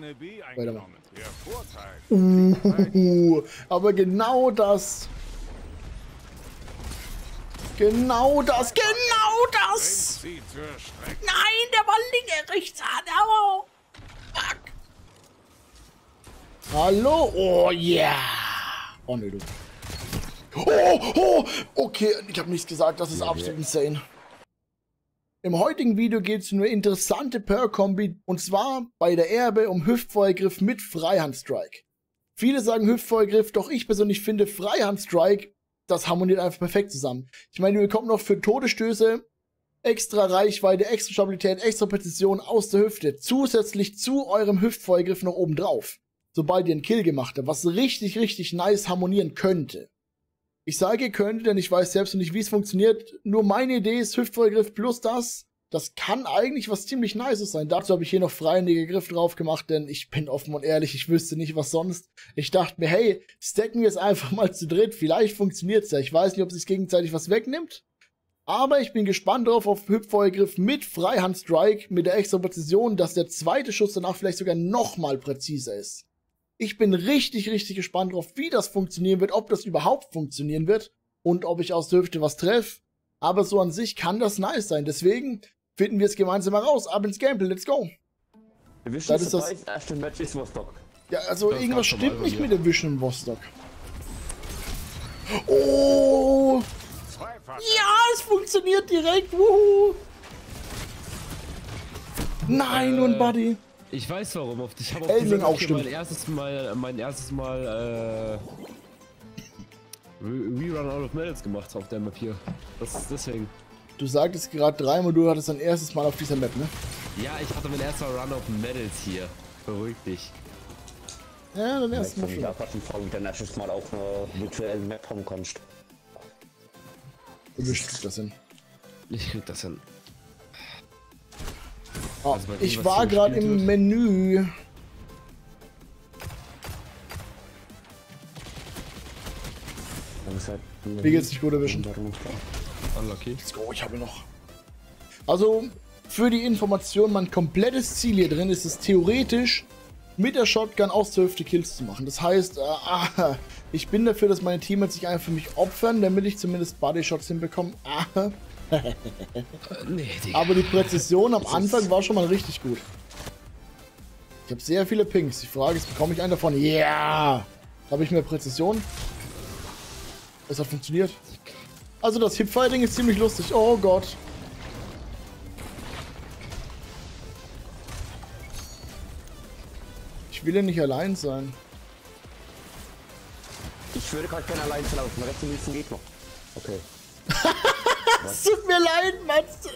eine B Weiter mal. eingenommen. Der Vorteil. Aber genau das. Genau das. Sie zur Strecke. Nein, der war linke, rechts an. Aber. Fuck. Hallo? Oh, yeah. Oh, ne, du. Oh, okay, ich habe nichts gesagt. Das ist absolut insane. Im heutigen Video geht es um eine interessante Perk-Kombi. Und zwar bei der Erbe um Hüftfeuergriff mit Freihandstrike. Viele sagen Hüftfeuergriff, doch ich persönlich finde Freihandstrike, das harmoniert einfach perfekt zusammen. Ich meine, ihr bekommt noch für Todesstöße extra Reichweite, extra Stabilität, extra Präzision aus der Hüfte. Zusätzlich zu eurem Hüftfeuergriff noch oben drauf. Sobald ihr einen Kill gemacht habt, was richtig, richtig nice harmonieren könnte. Ich sage könnte, denn ich weiß selbst noch nicht, wie es funktioniert. Nur meine Idee ist Hüftfeuergriff plus das. Das kann eigentlich was ziemlich Nices sein. Dazu habe ich hier noch freihändigen Griff drauf gemacht, denn ich bin offen und ehrlich, ich wüsste nicht, was sonst. Ich dachte mir, hey, stacken wir es einfach mal zu dritt. Vielleicht funktioniert es ja. Ich weiß nicht, ob es sich gegenseitig was wegnimmt. Aber ich bin gespannt drauf auf Hüftfeuergriff mit Freihandstrike, mit der extra Präzision, dass der zweite Schuss danach vielleicht sogar nochmal präziser ist. Ich bin richtig, richtig gespannt drauf, wie das funktionieren wird, ob das überhaupt funktionieren wird und ob ich aus der Hüfte was treffe. Aber so an sich kann das nice sein. Deswegen finden wir es gemeinsam heraus. Ab ins Gameplay, let's go. Das ist das erste Match ist Vostok. Ja, also irgendwas stimmt nicht mit der Vision in Vostok. Oh! Ja, es funktioniert direkt. Wuhu! Nein, nur ein Buddy. Ich weiß warum. Ich habe auch mein erstes Mal Rerun Out of Medals gemacht auf der Map hier. Das ist deswegen. Du sagtest gerade dreimal, du hattest dein erstes Mal auf dieser Map, ne? Ja, ich hatte mein erster Run of Medals hier. Beruhig dich. Ja, dann erstes Mal. Ich habe schon dein erstes Mal auf einer virtuellen Map haben kannst. Du kriegst das hin. Ich krieg das hin. Oh, Also ich war gerade im Menü. Wie geht's nicht gut erwischen? Unlucky. Let's go, ich habe noch. Also, für die Information, mein komplettes Ziel hier drin ist es theoretisch, mit der Shotgun aus der Hüfte Kills zu machen. Das heißt, ich bin dafür, dass meine Teammates sich einfach für mich opfern, damit ich zumindest Bodyshots hinbekomme. Nee, Digga. Aber die Präzision am Anfang war schon mal richtig gut. Ich habe sehr viele Pings. Die Frage ist, bekomme ich einen davon? Ja! Yeah! Habe ich mehr Präzision? Es hat funktioniert. Also das Hipfighting ist ziemlich lustig. Oh Gott. Ich will ja nicht allein sein. Ich würde gerade gerne allein laufen. Rechts und links geht noch. Okay. Es tut mir leid, Mats.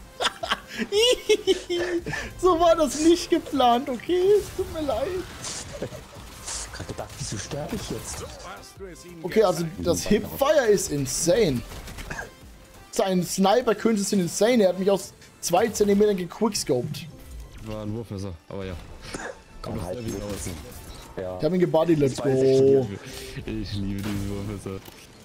So war das nicht geplant, okay? Es tut mir leid. Ich hab gerade gedacht, wieso sterbe ich jetzt? Okay, also das Hipfire ist insane. Sein Sniper-Künste sind insane. Er hat mich aus 2 Zentimetern gequickscoped. War ein Wurfmesser, aber ja. Komm, halt ja. Ich hab ihn gebodied, let's go. Ich liebe diese Wurfmesser.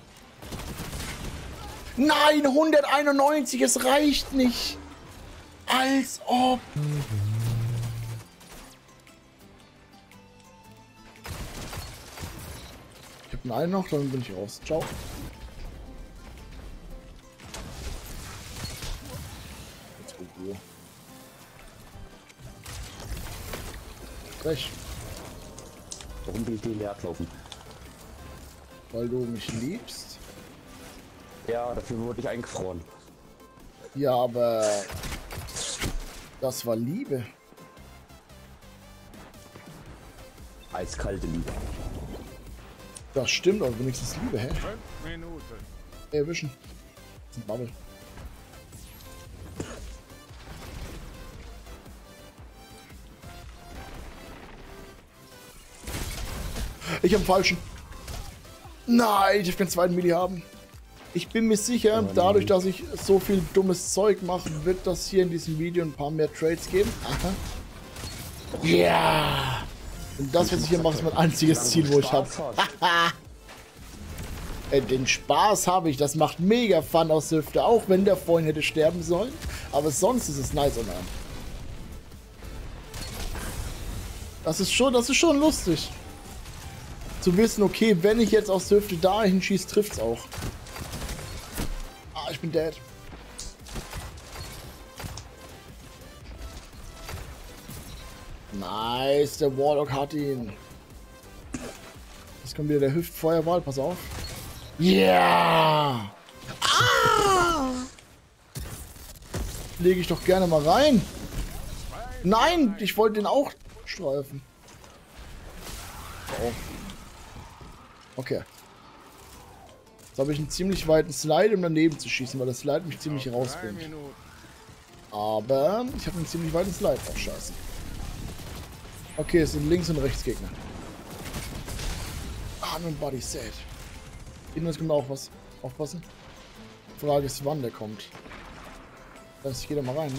Nein, 191, es reicht nicht. Als ob. Ich hab einen noch, dann bin ich raus. Ciao. Jetzt gut, Ruhe. Frech. Warum will ich den Leer laufen? Weil du mich liebst. Ja, dafür wurde ich eingefroren. Ja, aber das war Liebe. Eiskalte Liebe. Das stimmt, aber wenigstens Liebe, hä? 5 Minuten. Erwischen. Das ist ein Bubble. Ich hab einen falschen. Nein, ich darf keinen zweiten Mili haben. Ich bin mir sicher, dadurch, dass ich so viel dummes Zeug mache, wird das hier in diesem Video ein paar mehr Trades geben. Aha. Ja! Und das, was ich hier mache, ist mein einziges Ziel, wo ich habe. Den Spaß habe ich. Das macht mega Fun aus der Hüfte, auch wenn der vorhin hätte sterben sollen. Aber sonst ist es nice und Das ist schon lustig. Zu wissen, okay, wenn ich jetzt aus der Hüfte dahin schieße, trifft's auch. Ah, ich bin dead. Nice, der Warlock hat ihn. Jetzt kommt wieder der Hüftfeuerball, pass auf. Yeah! Ah! Lege ich doch gerne mal rein. Nein, ich wollte den auch streifen. Oh. Okay. Jetzt habe ich einen ziemlich weiten Slide, um daneben zu schießen, weil das Slide mich ziemlich rausbringt. Aber ich habe einen ziemlich weiten Slide. Oh, scheiße. Okay, es sind Links- und Rechtsgegner. Ah, mein Body sad. Innen kommt auch was. Aufpassen. Die Frage ist, wann der kommt. Das ich gehe da mal rein, ne?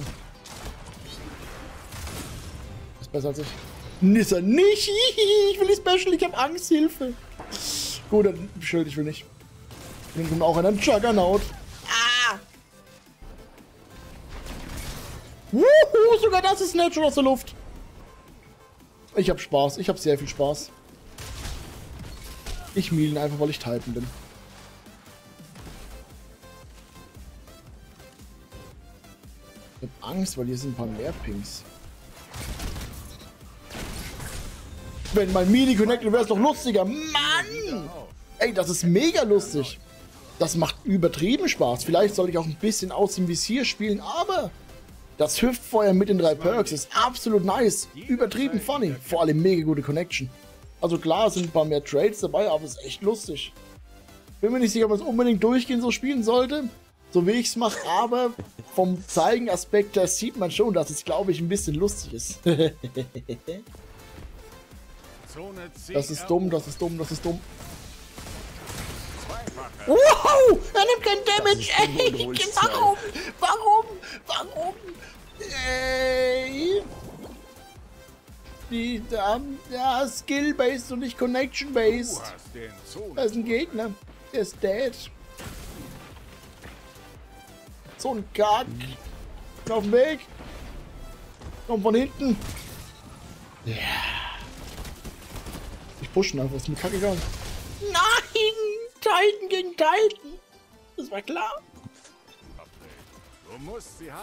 Ist besser als ich. Nisser nicht! Ich will die Special, ich habe Angst, Hilfe! Gut, dann Schild, ich will nicht. Dann kommt auch einer Juggernaut. Ah! Wuhu, sogar das ist natural aus der Luft. Ich hab Spaß, ich hab sehr viel Spaß. Ich miele ihn einfach, weil ich Titan bin. Ich hab Angst, weil hier sind ein paar mehr Pings. Wenn mein Mini connected wäre es doch lustiger. Mann! Ey, das ist mega lustig. Das macht übertrieben Spaß. Vielleicht soll ich auch ein bisschen aus dem Visier spielen, aber das Hüftfeuer mit den 3 Perks ist absolut nice. Übertrieben funny. Vor allem mega gute Connection. Also klar, es sind ein paar mehr Trades dabei, aber es ist echt lustig. Bin mir nicht sicher, ob man es unbedingt durchgehend so spielen sollte, so wie ich es mache, aber vom Zeigenaspekt her sieht man schon, dass es, glaube ich, ein bisschen lustig ist. Das ist dumm, das ist dumm, das ist dumm. Wow! Er nimmt kein Damage! Ey, warum? Warum? Warum? Ey! Ja, Skill-based und nicht Connection-based. Da ist ein Gegner. Der ist dead. So ein Kack. Auf dem Weg. Komm von hinten. Ja. Ich pushen einfach, ist mir kacke egal. Nein! Titan gegen Titan! Das war klar. Du musst sie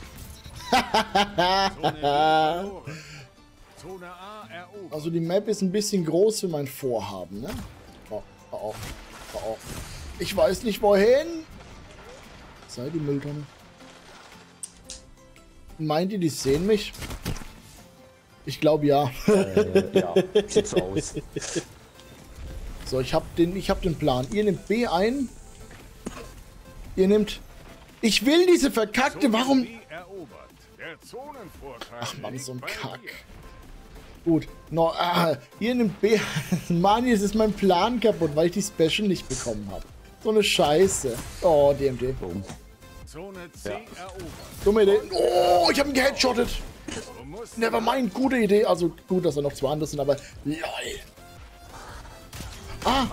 halten. Zone A erobert. Also die Map ist ein bisschen groß für mein Vorhaben, ne? Oh, oh, oh, oh. Ich weiß nicht wohin. Sei die Mülltonne. Meint ihr, die sehen mich? Ich glaube ja. Ja, sieht so aus. So, ich hab den Plan. Ihr nehmt B ein. Ihr nehmt... Ich will diese verkackte... Warum... Ach Mann, so ein Kack. Gut. No, ihr nehmt B. Mann, jetzt ist mein Plan kaputt, weil ich die Special nicht bekommen habe. So eine Scheiße. Oh, DMD. Zone C erobert. Dumme Idee. Oh, ich habe ihn geheadshottet. Nevermind, gute Idee. Also gut, dass da noch 2 andere sind, aber... LOL. Ah!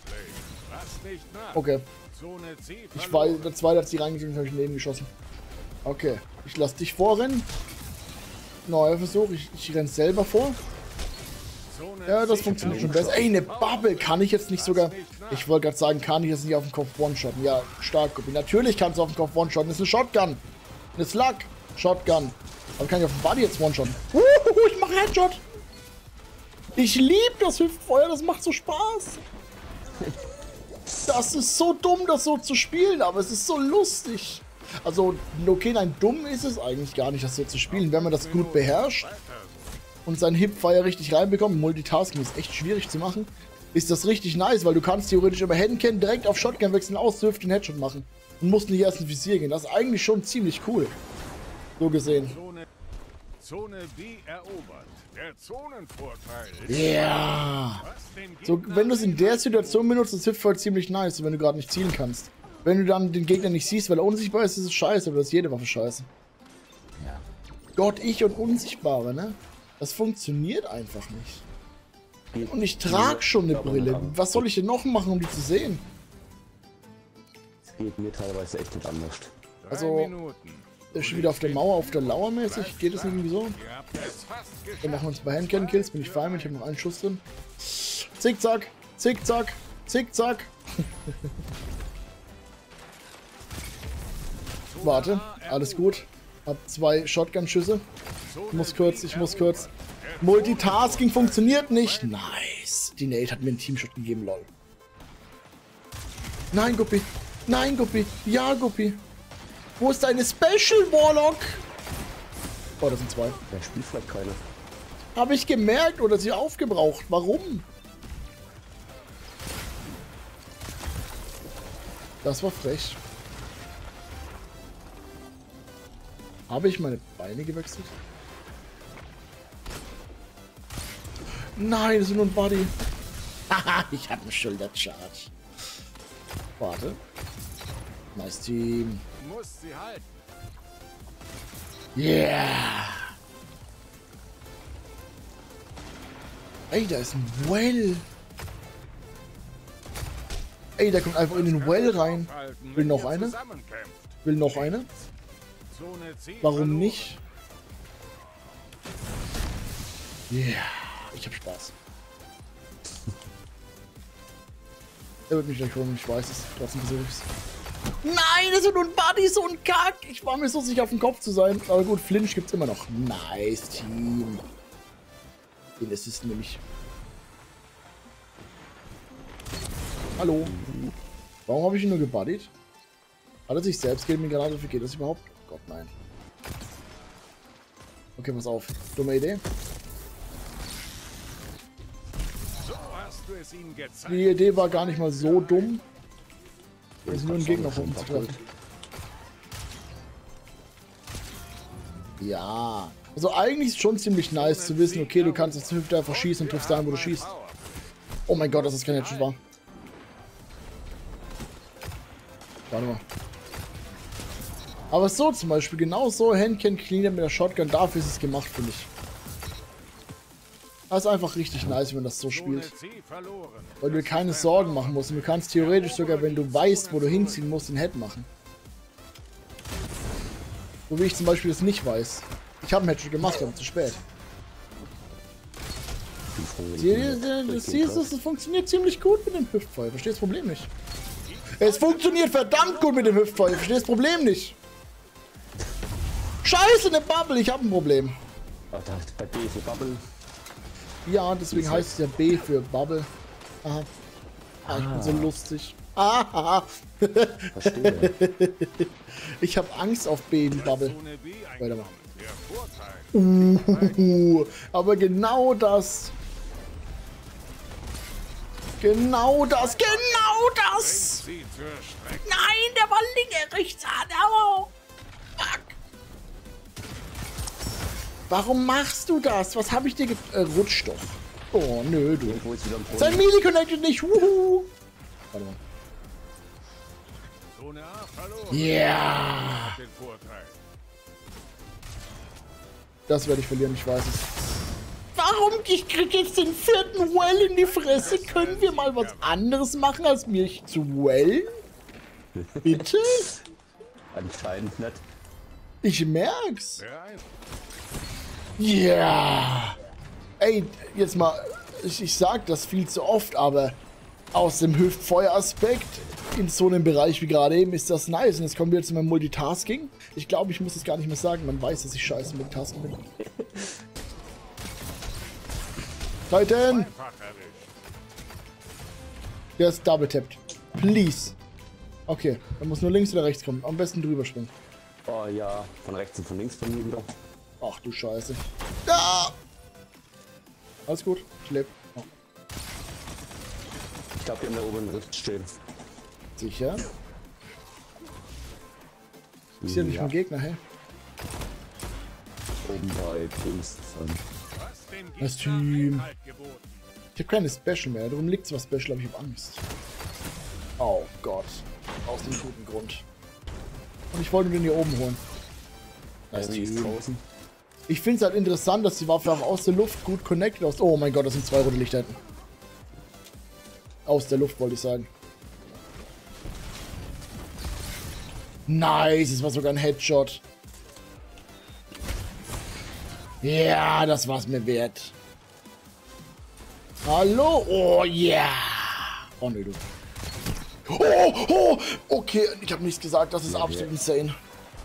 Okay. Ich weiß, der zweite hat sie reingezogen, habe ich neben geschossen. Okay. Ich lasse dich vorrennen. Neuer Versuch. Ich renne selber vor. Ja, das funktioniert schon besser. Ey, eine Bubble. Kann ich jetzt nicht sogar... Ich wollte gerade sagen, kann ich jetzt nicht auf den Kopf one-shotten. Ja, stark, Guppy. Natürlich kannst du auf den Kopf one-shotten. Das ist eine Shotgun. Eine Slug. Shotgun. Aber kann ich auf den Body jetzt one-shotten? Ich mache Headshot. Ich liebe das Hüftfeuer. Das macht so Spaß. Das ist so dumm, das so zu spielen. Aber es ist so lustig. Also, okay, nein, dumm ist es eigentlich gar nicht, das so zu spielen. Wenn man das gut beherrscht und seinen Hipfire richtig reinbekommt, Multitasking ist echt schwierig zu machen, ist das richtig nice, weil du kannst theoretisch über Handcan direkt auf Shotgun wechseln, aus der Hüfte den Headshot machen und musst nicht erst ins Visier gehen. Das ist eigentlich schon ziemlich cool. So gesehen. Zone B erobert. Der Zonenvorteil. Ja. So, wenn du es in der Situation benutzt, ist Hipfire ziemlich nice, wenn du gerade nicht zielen kannst. Wenn du dann den Gegner nicht siehst, weil er unsichtbar ist, ist es scheiße, aber das ist jede Waffe scheiße. Ja. Gott, ich und Unsichtbare, ne? Das funktioniert einfach nicht. Und ich trage schon eine Brille. Was soll ich denn noch machen, um die zu sehen? Es geht mir teilweise echt nicht anders. Also, Ist schon wieder auf der Mauer, auf der Lauer mäßig. Geht das irgendwie so? Ihr habt es fast Dann geschafft. machen wir uns bei Handcan-Kills. Bin ich fein mit. Ich habe noch einen Schuss drin. Zickzack, zickzack, zickzack. Warte, alles gut. Hab 2 Shotgun-Schüsse. Ich muss kurz. Multitasking funktioniert nicht. Nice. Die Nate hat mir einen Teamshot gegeben, lol. Nein, Guppi. Nein, Guppi. Ja, Guppi. Wo ist deine Special, Warlock? Oh, das sind 2. Der spielt vielleicht keiner. Habe ich gemerkt oder sie aufgebraucht. Warum? Das war frech. Habe ich meine Beine gewechselt? Nein, das ist nur ein Body. Haha, ich habe einen Schultercharge. Warte. Nice Team. Muss sie halten. Yeah. Ey, da ist ein Well. Ey, der kommt einfach in den Well rein. Aufhalten, Will wenn noch ihr eine? zusammenkämpft. Will noch eine? Zone C Warum verloren. nicht? Yeah. Ich hab Spaß. Er wird mich gleich holen, ich weiß es. Trotzdem versuche ich's. Nein, das ist nur ein Buddy, so ein Kack. Ich war mir so sicher, auf dem Kopf zu sein. Aber gut, Flinch gibt's immer noch. Nice, Team. Den Assist nämlich. Hallo. Warum habe ich ihn nur gebuddied? Hat er sich selbst gegen mir gerade? Wie geht das überhaupt? Oh Gott, nein. Okay, pass auf. Dumme Idee. So hast du es ihnen gezeigt. Die Idee war gar nicht mal so dumm. Wir sind nur einen Gegner von uns zu treffen. Ja. Also eigentlich ist es schon ziemlich nice zu wissen, okay, du kannst aus der Hüfte einfach schießen und triffst da, wo du schießt. Oh mein Gott, dass das kein Headshot war. Warte mal. Aber so zum Beispiel, genau so Handcan cleaner mit der Shotgun, dafür ist es gemacht, finde ich. Das ist einfach richtig nice, wenn man das so spielt. Zone C verloren. Weil du dir keine Sorgen machen musst. Und du kannst theoretisch sogar, wenn du weißt, wo du hinziehen musst, den Head machen. So wie ich zum Beispiel das nicht weiß. Ich habe einen Headshot gemacht, aber zu spät. Das funktioniert ziemlich gut mit dem Hüftfeuer. Verstehst das Problem nicht. Es funktioniert verdammt gut mit dem Hüftfeuer. Verstehst das Problem nicht. Scheiße, eine Bubble. Ich habe ein Problem. Oh, da bei B ist eine Bubble. Ja, deswegen heißt es ja B für Bubble. Aha. Ah, ich bin so lustig. Aha. Verstehe. Ich habe Angst auf B in Bubble. Zone B Weitermachen. eingenommen. Der Vorteil. Aber genau das. Genau das. Genau das. Sie zur Strecke. Nein, der war linke rechts an. Au. Fuck. Warum machst du das? Was habe ich dir rutsch doch. Oh, nö, du. Irgendwo ist wieder ein Sein Brunnen. Melee connected nicht. Wuhu. Warte mal. Zone A verloren. Yeah. Den Vorteil. Das werde ich verlieren, ich weiß es. Warum? Ich krieg jetzt den 4. Well in die Fresse. Können wir mal was anderes machen, als mich zu wellen? Bitte? Anscheinend nicht. Ich merk's. Bereit. Ja. Ey, jetzt mal, ich sag das viel zu oft, aber aus dem Hüftfeuer-Aspekt in so einem Bereich wie gerade eben ist das nice. Und jetzt kommen wir zu meinem Multitasking. Ich glaube, ich muss es gar nicht mehr sagen. Man weiß, dass ich scheiße Multitasking bin. Titan! Einfach erwischt. Der ist double-tapped. Please. Okay, dann muss nur links oder rechts kommen. Am besten drüber springen. Oh ja, von rechts und von links von mir wieder. Ach du Scheiße. Ja! Alles gut, ich lebe. Oh, Ich glaube, die haben da oben rechts stehen. sicher. Ich sehe nicht Ja, mehr Gegner, hey. oben bei Dings. Was dem Das Gegner Team. Einhalt geboten. Ich habe keine Special mehr, darum liegt zwar Special, aber ich habe Angst. Oh Gott. Aus dem guten Grund. Und ich wollte den hier oben holen. Nice Die ist Team. draußen. Ich finde es halt interessant, dass die Waffe auch aus der Luft gut connected aus. Oh mein Gott, das sind 2 rote Lichter hinten. Aus der Luft wollte ich sagen. Nice, es war sogar ein Headshot. Ja, das war's mir wert. Hallo? Oh, yeah. Oh, nö, du. Oh, okay, ich habe nichts gesagt, das ist absolut insane.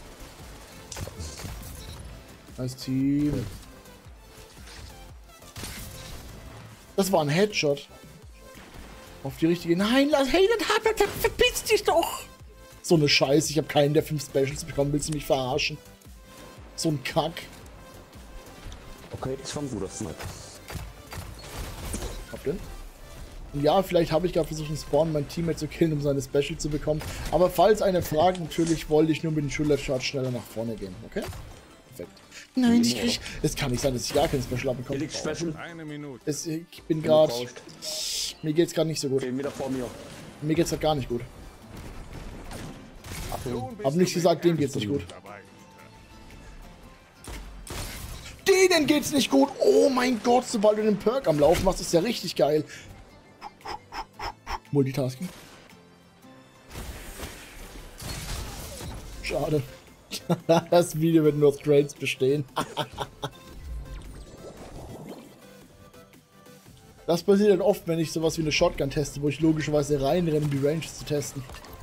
Nice Team. Das war ein Headshot. Auf die richtige... Nein, verpiss dich doch! So eine Scheiße, ich habe keinen der 5 Specials bekommen, willst du mich verarschen? So ein Kack. Okay, das ist schon gut, das ist nett. Habt ihr? Und ja, vielleicht habe ich gerade versucht, einen Spawn mein Teammate zu killen, um seine Special zu bekommen. Aber falls eine fragt, natürlich wollte ich nur mit dem Schulter-Chart schneller nach vorne gehen, okay? Perfekt. Nein, ich krieg... Es kann nicht sein, dass ich gar kein Special abbekomme. Felix Special. Eine Minute. Ich bin gerade... Brauchst. Mir geht's gerade nicht so gut. 10 Meter vor mir. Mir geht's halt gar nicht gut. Achtung. Hab nicht gesagt, dem geht's nicht gut. Dabei. Denen geht's nicht gut. Oh mein Gott, sobald du den Perk am Laufen machst, ist ja richtig geil. Multitasking. Schade. Das Video wird nur aus Trades bestehen. Das passiert dann oft, wenn ich sowas wie eine Shotgun teste, wo ich logischerweise reinrenne, um die Ranges zu testen.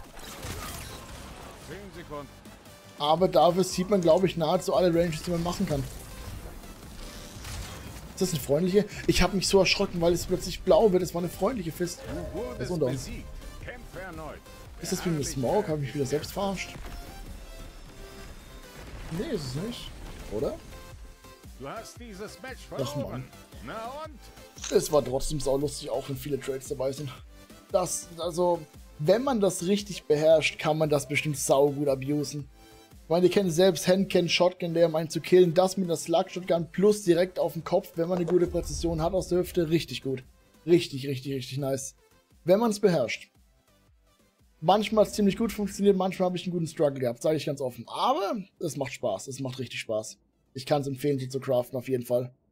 10 Sekunden. Aber dafür sieht man, glaube ich, nahezu alle Ranges, die man machen kann. Ist das eine freundliche? Ich habe mich so erschrocken, weil es plötzlich blau wird. Es war eine freundliche Fist. Du Was wurdest unter uns? besiegt. Kämpfe erneut. Ist das wegen dem Smoke? Habe ich mich wieder selbst verarscht? Nee, ist es nicht. Oder? Du hast dieses Match Ach, verloren. Mann. Na und? Es war trotzdem saulustig, auch wenn viele Trades dabei sind. Also, wenn man das richtig beherrscht, kann man das bestimmt saugut abusen. Ich meine, ihr kennt selbst Handcan, Shotgun, der um einen zu killen. Das mit einer Slug-Shotgun plus direkt auf den Kopf, wenn man eine gute Präzision hat aus der Hüfte, richtig gut. Richtig nice. Wenn man es beherrscht. Manchmal hat es ziemlich gut funktioniert, manchmal habe ich einen guten Struggle gehabt, sage ich ganz offen. Aber es macht Spaß, es macht richtig Spaß. Ich kann es empfehlen, die zu craften, auf jeden Fall.